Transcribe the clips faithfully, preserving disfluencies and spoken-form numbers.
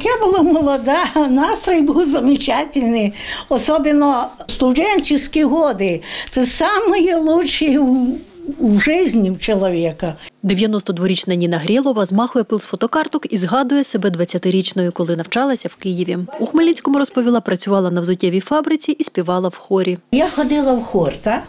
як я була молода, настрій був замечательний. Особливо студентські роки. Це найкраще в житті в чоловіка. дев'яностодворічна Ніна Грєлова змахує пил з фотокарток і згадує себе двадцятирічною, коли навчалася в Києві. У Хмельницькому, розповіла, працювала на взуттєвій фабриці і співала в хорі. Я ходила в хор, так?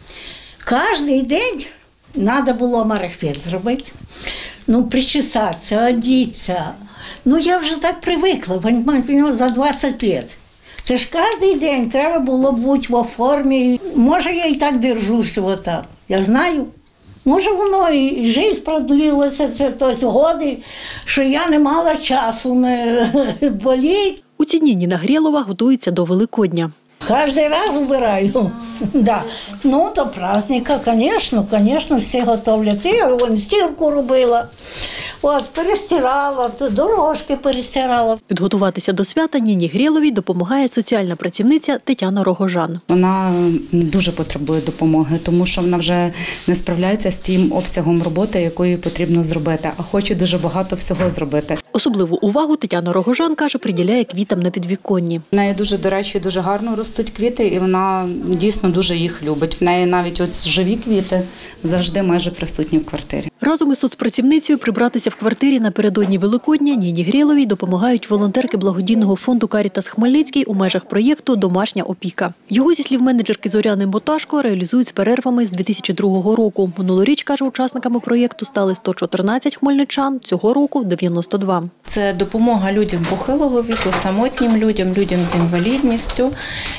Кожен день треба було марафет зробити. Ну, причесатися, одітися. Ну, я вже так привикла, за двадцять років. Це ж кожен день треба було бути в формі. Може, я і так держуся отак. Я знаю. Може, воно і життя продлилося, це тобто, годи, що я не мала часу не боліти. У ці дні Ніна Грєлова готується до Великодня. Кожен раз вбираю. Да. Ну, до праздника, звісно, звісно, всі готовляться. Я вон стірку робила, от, перестирала, дорожки перестирала. Підготуватися до свята Ніні Грєловій допомагає соціальна працівниця Тетяна Рогожан. Вона дуже потребує допомоги, тому що вона вже не справляється з тим обсягом роботи, якою потрібно зробити, а хоче дуже багато всього зробити. Особливу увагу Тетяна Рогожан, каже, приділяє квітам на підвіконні. В неї дуже, до речі, дуже гарно ростуть квіти, і вона дійсно дуже їх любить. В неї навіть от живі квіти завжди майже присутні в квартирі. Разом із соцпрацівницею прибратися в квартирі напередодні Великодня Ніні Грєловій допомагають волонтерки благодійного фонду «Карітас Хмельницький» у межах проєкту «Домашня опіка». Його, зі слів менеджерки Зоряни Моташко, реалізують з перервами з дві тисячі другого року. Минулоріч, каже, учасниками проєкту стали сто чотирнадцять хмельничан, цього року – дев'яносто два. Це допомога людям похилого віку, самотнім людям, людям з інвалідністю.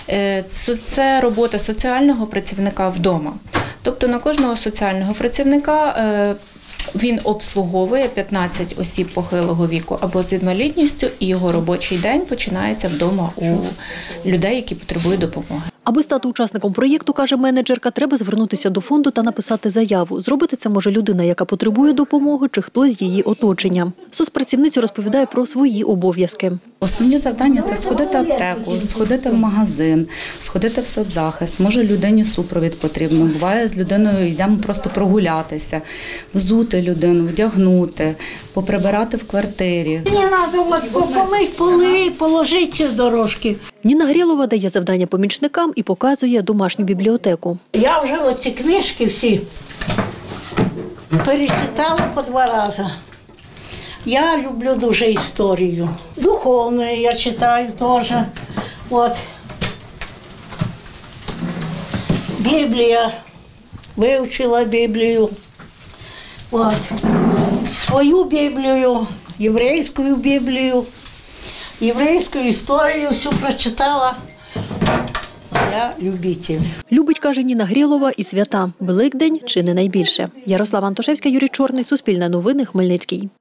Це робота соціального працівника вдома. Тобто на кожного соціального працівника він обслуговує п'ятнадцять осіб похилого віку або з інвалідністю, і його робочий день починається вдома у людей, які потребують допомоги. Аби стати учасником проєкту, каже менеджерка, треба звернутися до фонду та написати заяву. Зробити це може людина, яка потребує допомоги, чи хтось з її оточення. Соцпрацівниця розповідає про свої обов'язки. Основні завдання – це сходити в аптеку, сходити в магазин, сходити в соцзахист. Може, людині супровід потрібно. Буває, з людиною йдемо просто прогулятися, взути людину, вдягнути, поприбирати в квартирі. Мені треба помити поли, положити ці дорожки. Ніна Грєлова дає завдання помічникам і показує домашню бібліотеку. Я вже оці книжки всі перечитала по два рази. Я люблю дуже історію. Духовну я читаю теж. От. Біблія. Вивчила Біблію. От. Свою Біблію, єврейську Біблію, єврейську історію всю прочитала. Я любитель. Любить, каже Ніна Грєлова, і свята. Великдень чи не найбільше. Ярослава Антошевська, Юрій Чорний, Суспільне новини, Хмельницький.